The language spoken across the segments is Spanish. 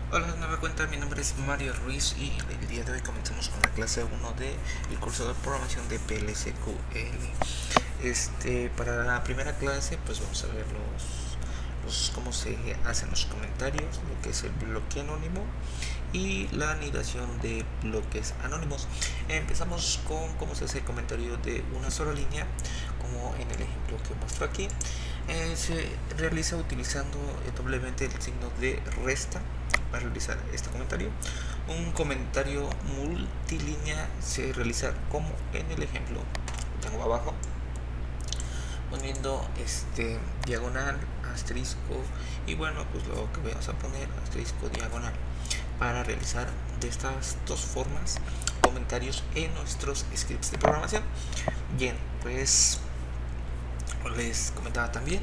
Hola, de nueva cuenta, mi nombre es Mario Ruiz y el día de hoy comenzamos con la clase 1 del curso de programación de PLSQL. Para la primera clase, pues vamos a ver cómo se hacen los comentarios, lo que es el bloque anónimo y la anidación de bloques anónimos. Empezamos con cómo se hace el comentario de una sola línea, como en el ejemplo que muestro aquí. Se realiza utilizando doblemente el signo de resta para realizar este comentario. Un comentario multilínea se realiza como en el ejemplo que tengo abajo, poniendo diagonal, asterisco y bueno, pues lo que vamos a poner asterisco diagonal para realizar de estas dos formas comentarios en nuestros scripts de programación. Bien, pues les comentaba también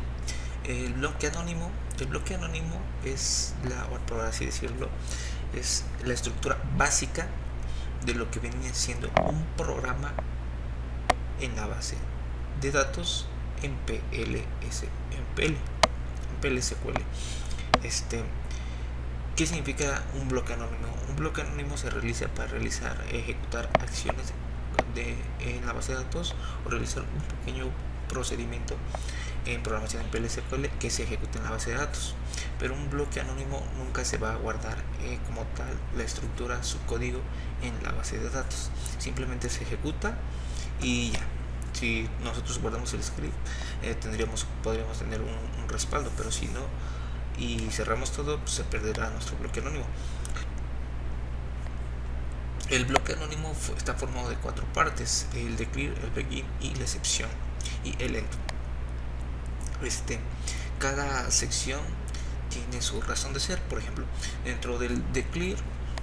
el bloque anónimo es por así decirlo, es la estructura básica de lo que venía siendo un programa en la base de datos en PLSQL. Este, ¿Qué significa un bloque anónimo? Un bloque anónimo se realiza para ejecutar acciones en la base de datos o realizar un pequeño procedimiento en programación en PLSQL que se ejecuta en la base de datos. Pero un bloque anónimo nunca se va a guardar como tal la estructura, su código en la base de datos. Simplemente se ejecuta y ya. Si nosotros guardamos el script, podríamos tener un respaldo, pero si no y cerramos todo, pues se perderá nuestro bloque anónimo. El bloque anónimo está formado de cuatro partes: el declare, el begin y la excepción y el end. Cada sección tiene su razón de ser. Por ejemplo, dentro del declare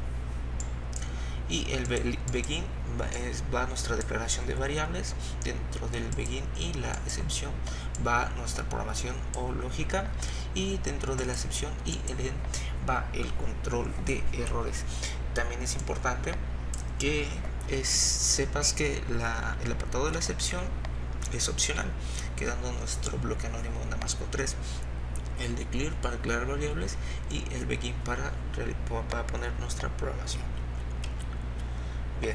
y el begin va nuestra declaración de variables. Dentro del begin y la excepción va nuestra programación o lógica, y dentro de la excepción y el end va el control de errores. También es importante que sepas que el apartado de la excepción es opcional, quedando nuestro bloque anónimo nada más con tres: el declare para declarar variables y el begin para poner nuestra programación. Bien,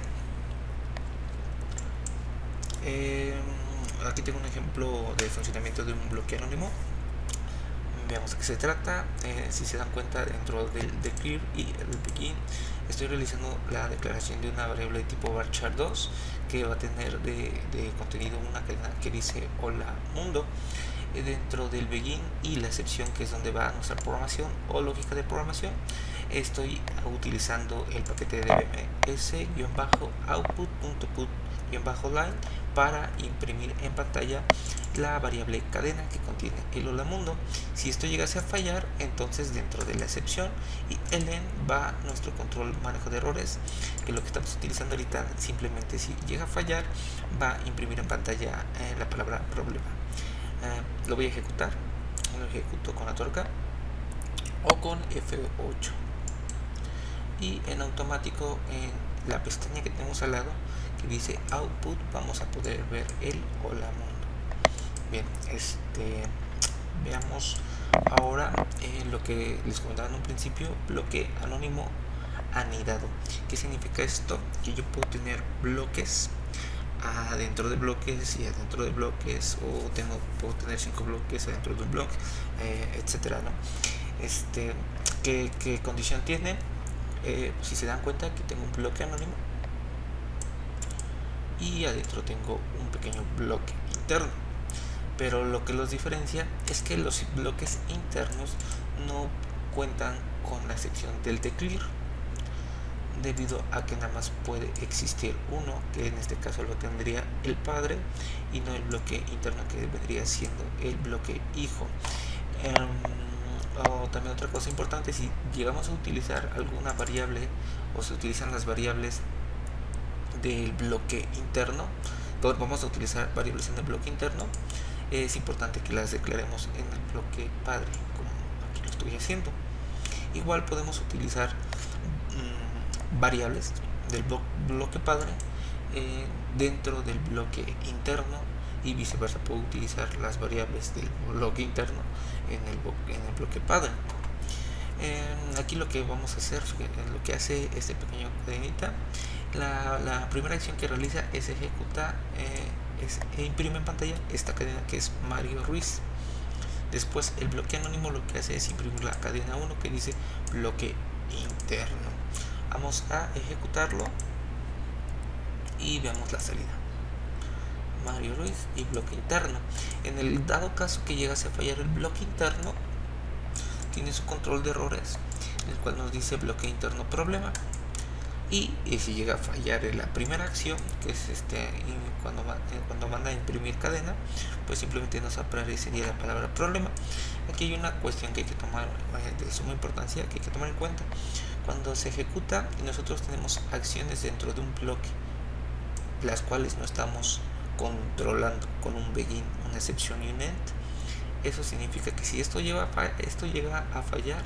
aquí tengo un ejemplo de funcionamiento de un bloque anónimo. Veamos de qué se trata. Si se dan cuenta, dentro del declare y el begin estoy realizando la declaración de una variable de tipo varchar2 que va a tener de contenido una cadena que dice hola mundo. Dentro del begin y la excepción, que es donde va nuestra programación o lógica de programación, estoy utilizando el paquete de dbms-output.put-line para imprimir en pantalla la variable cadena que contiene el hola mundo. Si esto llegase a fallar, entonces dentro de la excepción y el end va nuestro control manejo de errores, que es lo que estamos utilizando ahorita. Simplemente, si llega a fallar, va a imprimir en pantalla la palabra problema. Lo voy a ejecutar. Lo ejecuto con la tuerca o con F8, y en automático en la pestaña que tenemos al lado que dice output vamos a poder ver el hola mundo. Bien, veamos ahora lo que les comentaba en un principio: bloque anónimo anidado. ¿Qué significa esto? Que yo puedo tener bloques adentro de bloques y adentro de bloques, o puedo tener 5 bloques adentro de un bloque, etcétera, ¿no? ¿Qué condición tiene? Si se dan cuenta, aquí tengo un bloque anónimo y adentro tengo un pequeño bloque interno, pero lo que los diferencia es que los bloques internos no cuentan con la sección del declare, debido a que nada más puede existir uno, que en este caso lo tendría el padre, y no el bloque interno que vendría siendo el bloque hijo. También otra cosa importante: si llegamos a utilizar alguna variable o se utilizan las variables del bloque interno, vamos a utilizar variables en el bloque interno, es importante que las declaremos en el bloque padre, como aquí lo estoy haciendo. Igual podemos utilizar variables del bloque padre dentro del bloque interno, y viceversa. Puedo utilizar las variables del bloque interno en el bloque padre. aquí lo que vamos a hacer, lo que hace este pequeño cadenita, la primera acción que realiza es ejecutar, imprime en pantalla esta cadena que es Mario Ruiz. Después el bloque anónimo lo que hace es imprimir la cadena 1 que dice bloque interno. Vamos a ejecutarlo y veamos la salida. Mario Ruiz y bloque interno. En el dado caso que llegase a fallar el bloque interno, tiene su control de errores, el cual nos dice bloque interno problema. Y si llega a fallar la primera acción, que es cuando manda a imprimir cadena, pues simplemente nos aparecería la palabra problema. Aquí hay una cuestión que hay que tomar de suma importancia, que hay que tomar en cuenta. Cuando se ejecuta y nosotros tenemos acciones dentro de un bloque, las cuales no estamos controlando con un begin, una excepción y un end, eso significa que si esto llega a fallar,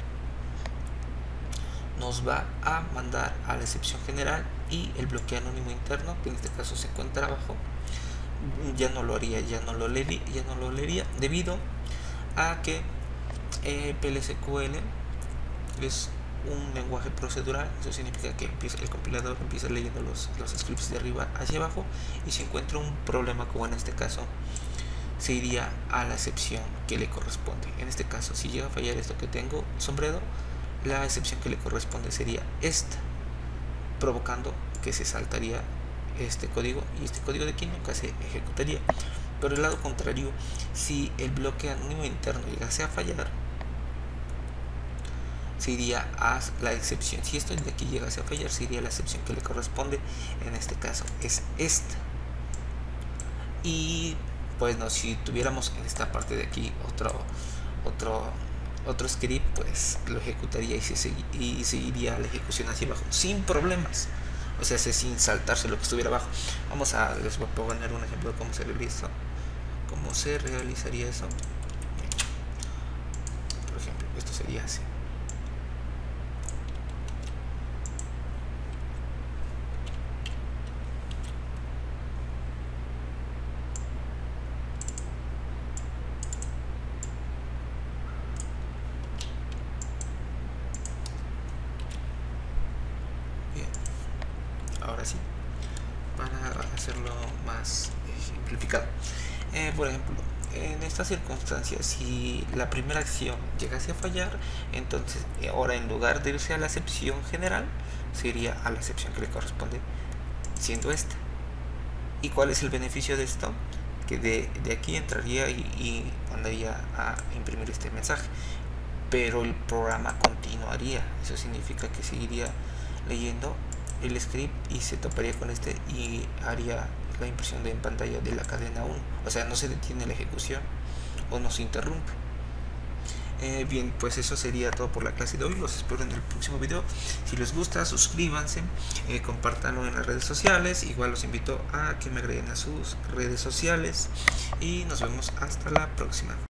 nos va a mandar a la excepción general, y el bloque anónimo interno, que en este caso se encuentra abajo, ya no lo leería debido a que PLSQL es un lenguaje procedural. Eso significa que el compilador empieza leyendo los scripts de arriba hacia abajo, y si encuentra un problema como en este caso, se iría a la excepción que le corresponde. En este caso, si llega a fallar esto que tengo sombreado, la excepción que le corresponde sería esta, provocando que se saltaría este código, y este código de aquí nunca se ejecutaría. Pero el lado contrario, si el bloque anónimo interno llegase a fallar, se iría a la excepción. Si esto de aquí llegase a fallar, se iría a la excepción que le corresponde. En este caso es esta. Y pues no, si tuviéramos en esta parte de aquí otro script, pues lo ejecutaría y seguiría la ejecución hacia abajo sin problemas, o sea, sin saltarse lo que estuviera abajo. Les voy a poner un ejemplo de cómo se realizaría eso. Por ejemplo, esto sería así. Ahora sí, para hacerlo más simplificado, por ejemplo, en estas circunstancias, si la primera acción llegase a fallar, entonces ahora en lugar de irse a la excepción general, se iría a la excepción que le corresponde, siendo esta. ¿Y cuál es el beneficio de esto? Que de aquí entraría y mandaría a imprimir este mensaje, pero el programa continuaría. Eso significa que seguiría leyendo el script y se toparía con este y haría la impresión en pantalla de la cadena 1. O sea, no se detiene la ejecución o no se interrumpe. Bien, pues eso sería todo por la clase de hoy. Los espero en el próximo video. Si les gusta, suscríbanse, compártanlo en las redes sociales. Igual los invito a que me agreguen a sus redes sociales y nos vemos hasta la próxima.